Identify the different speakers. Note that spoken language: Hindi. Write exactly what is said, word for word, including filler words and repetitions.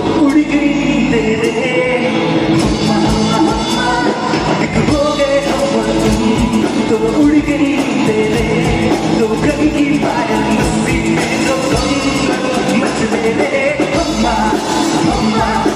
Speaker 1: उड़ गई तेरे मम्मा मम्मा एक हो गए हम तो उड़ गई तेरे तो कहीं की पायल मस्ती तो कहीं मच मेरे मम्मा मम्मा